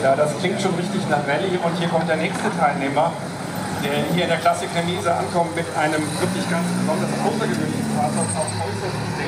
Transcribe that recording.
Ja, das klingt schon richtig nach Rallye und hier kommt der nächste Teilnehmer, der hier in der Klasse Cremise ankommt mit einem wirklich ganz besonders außergewöhnlichen Fahrzeug auf äußerst